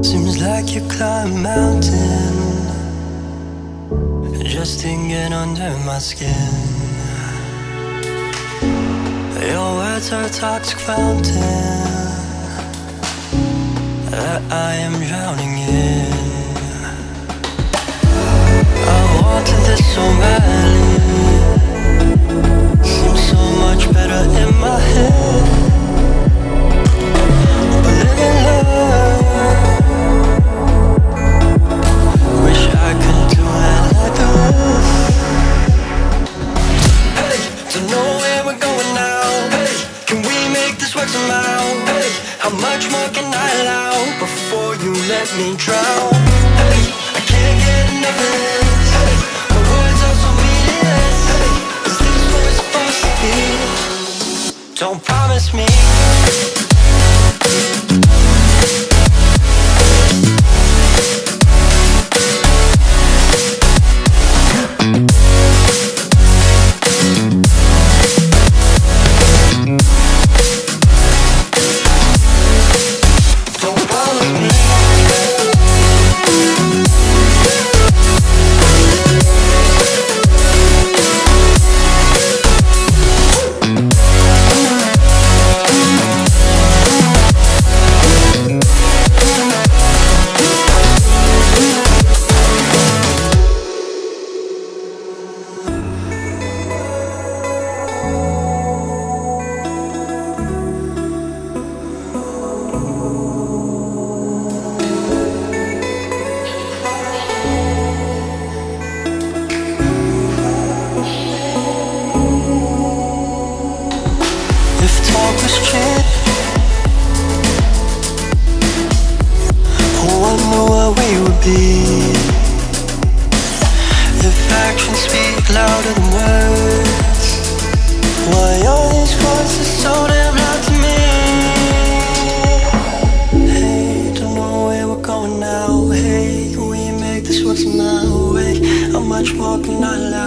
Seems like you climb a mountain just to get under my skin. Your words are a toxic fountain that I am drowning in. I wanted this so badly, seems so much better in my head. But live and learn, wish I could do it like the rest. Hey, don't know where we're going now. Hey, can we make this work somehow? Hey, how much more can I allow before you let me drown? Hey, I can't get enough of this. Hey, my words are so meaningless. Hey, is this what it's supposed to be? Don't promise me. If actions speak louder than words, why are these voices so damn loud to me? Hey, don't know where we're going now. Hey, can we make this work somehow? Hey, how much more can I allow?